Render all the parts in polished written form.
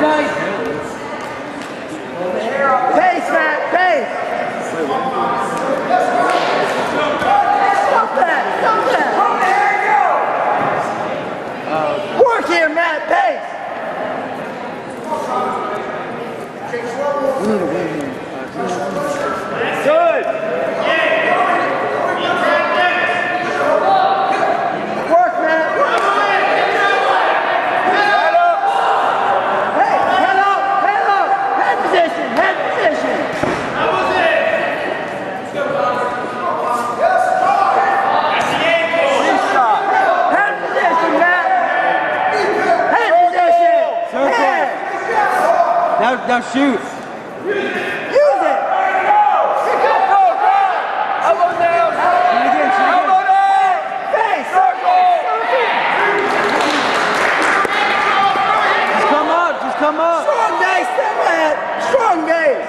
Pace, Matt, pace! Stop that, stop that! Work here, Matt, pace! Good! Work, Matt! Head up! Hey, head up, head up! Head position, head position! That was it! Let's go, yes, that's the ankle! Restart! Head position, Matt! Head position! Circle! Now shoot! Use it! Elbow down! Elbow down! Face! Circle! Just come up! Just come up! Strong days, step ahead! Strong days!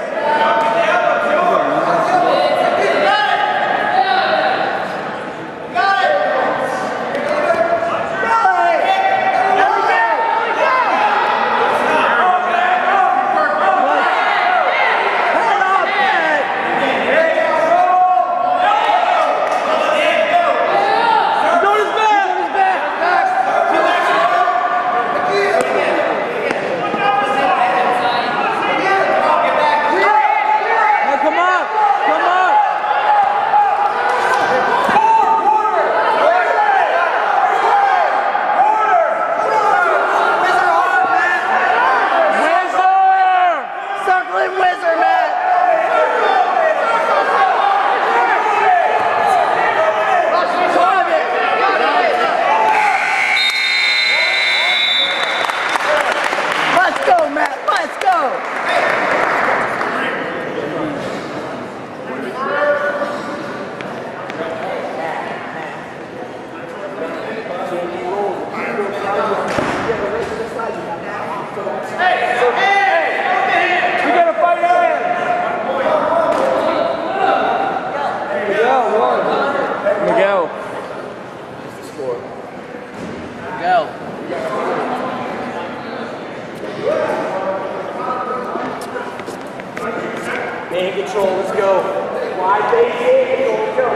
Man control, let's go. Wide base, man control, let's go.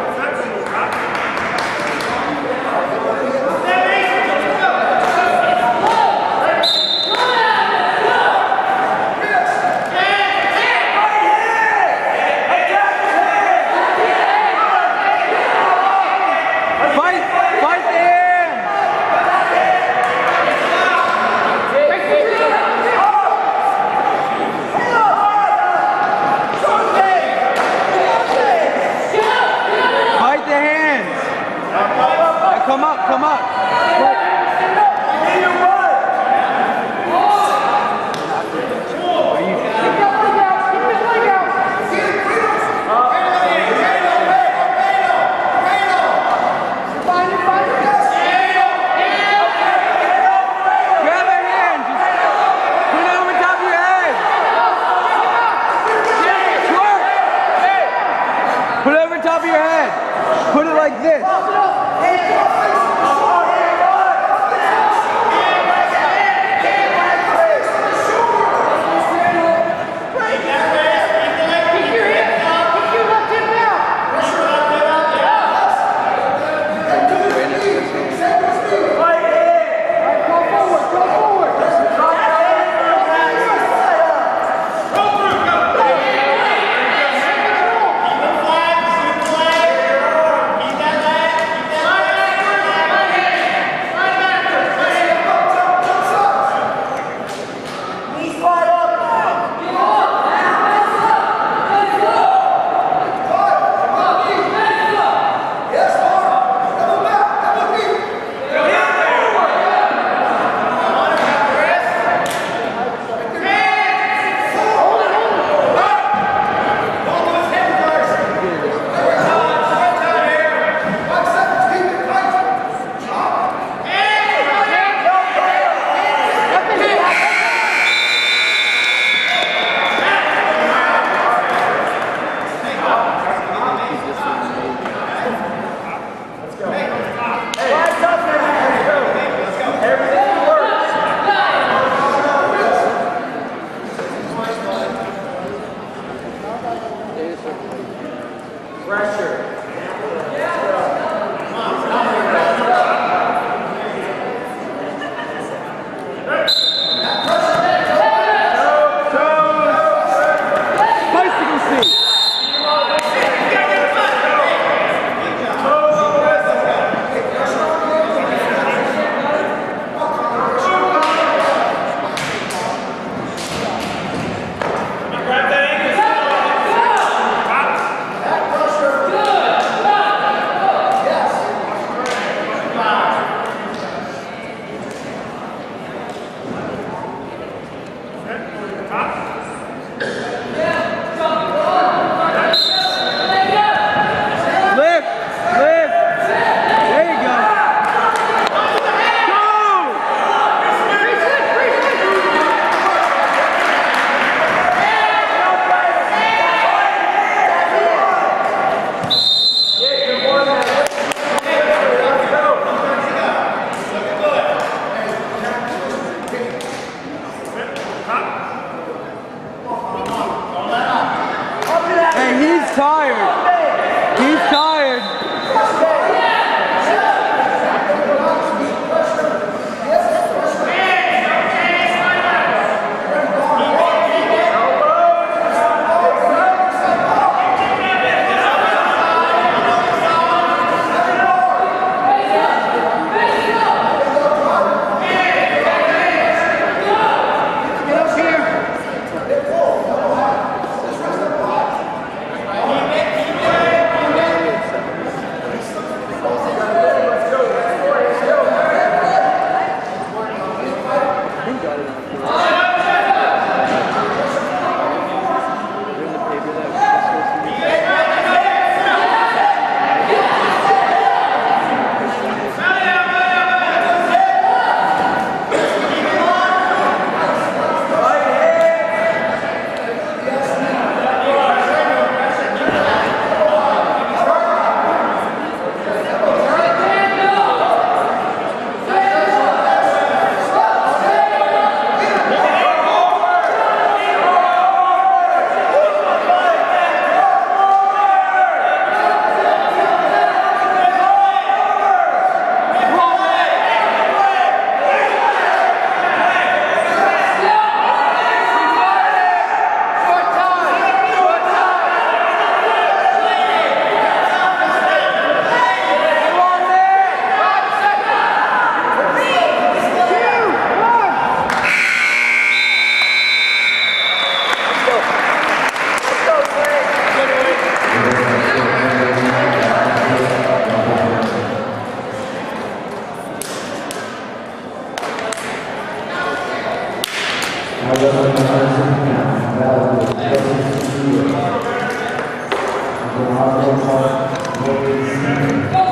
Come up, come up. Put it over top of your head. Put it like this. He's tired. He's tired. Go!